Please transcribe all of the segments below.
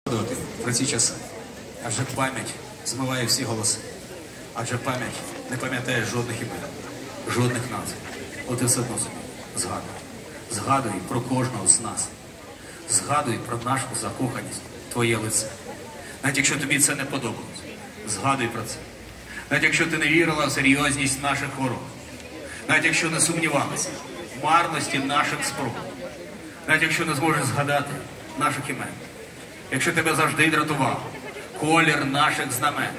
Про ці часи. Адже пам'ять змиває всі голоси. Адже пам'ять не пам'ятає жодних імен, жодних назв. От і все одно собі згадуй. Згадуй про кожного з нас. Згадуй про нашу закоханість, твоє лице. Навіть якщо тобі це не подобалось, згадуй про це. Навіть якщо ти не вірила в серйозність наших хвороб. Навіть якщо не сумнівалася в марності наших спроб. Навіть якщо не зможеш згадати наших імен. Якщо тебе завжди дратував колір наших знамен.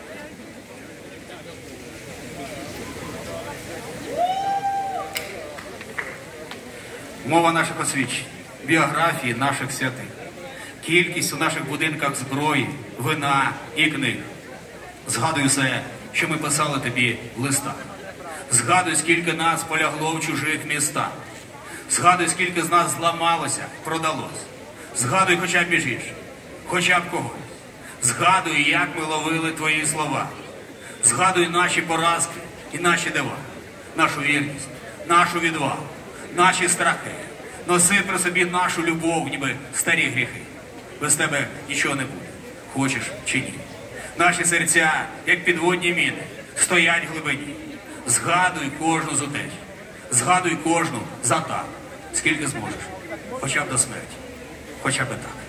Мова наших освідчень, біографії наших святих, кількість у наших будинках зброї, вина і книг. Згадуй все, що ми писали тобі в листах. Згадуй, скільки нас полягло в чужих містах. Згадуй, скільки з нас зламалося, продалось. Згадуй хоча б між іншим, хоча б когось. Згадуй, як ми ловили твої слова. Згадуй наші поразки і наші дива, нашу вірність, нашу відвагу, наші страхи. Носи при собі нашу любов, ніби старі гріхи. Без тебе нічого не буде, хочеш чи ні. Наші серця, як підводні міни, стоять в глибині. Згадуй кожну з утеч. Згадуй кожну за так, скільки зможеш. Хоча б до смерті. Хоча б так.